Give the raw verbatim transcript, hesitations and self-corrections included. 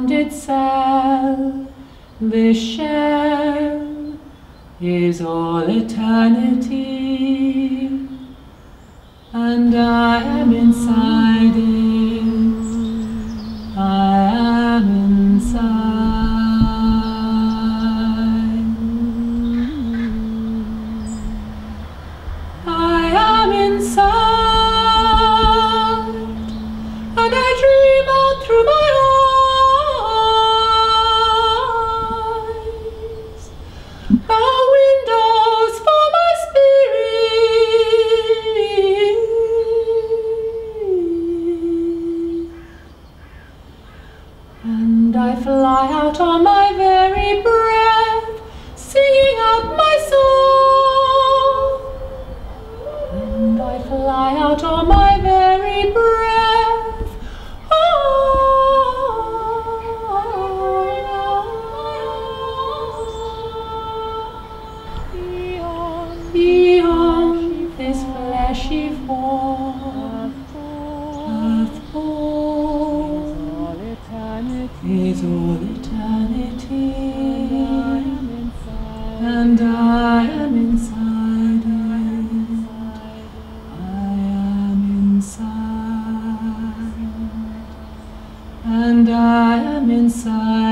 found itself. This shell is all eternity, and I am inside it. I am inside. I am inside, and I dream out through my eyes. Are windows for my spirit, and I fly out on my very breath, singing out my song. And I fly out on my very breath. Oh, beyond this fleshy form, earth born is all eternity, and I am inside it. I am inside, and I am inside.